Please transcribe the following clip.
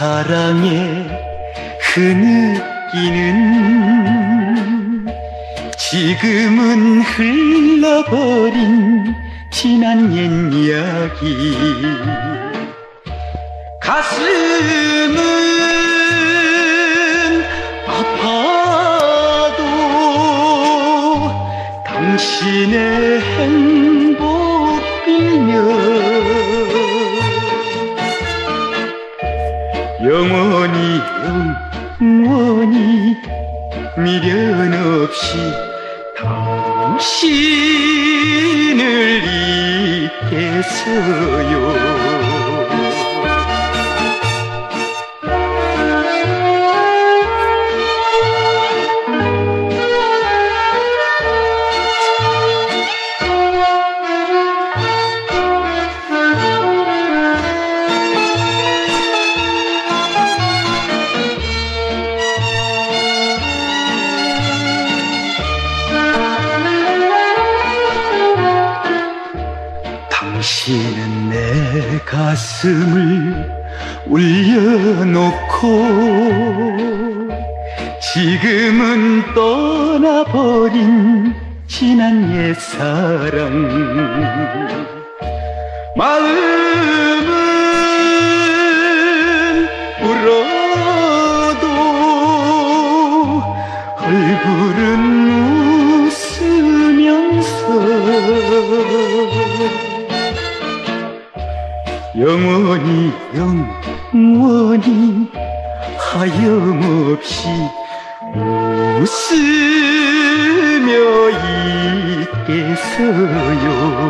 사랑의 흐느끼는 지금은 흘러버린 지난 옛 이야기. 가슴은 아파도 당신의 행복 빌며 영원히 영원히 미련 없이 당신을 잊겠어요. 당신은 내 가슴을 울려놓고 지금은 떠나버린 지난 옛사랑. 마음은 울어도 얼굴은 웃으면서 영원히 영원히 하염없이 웃으며 있겠어요.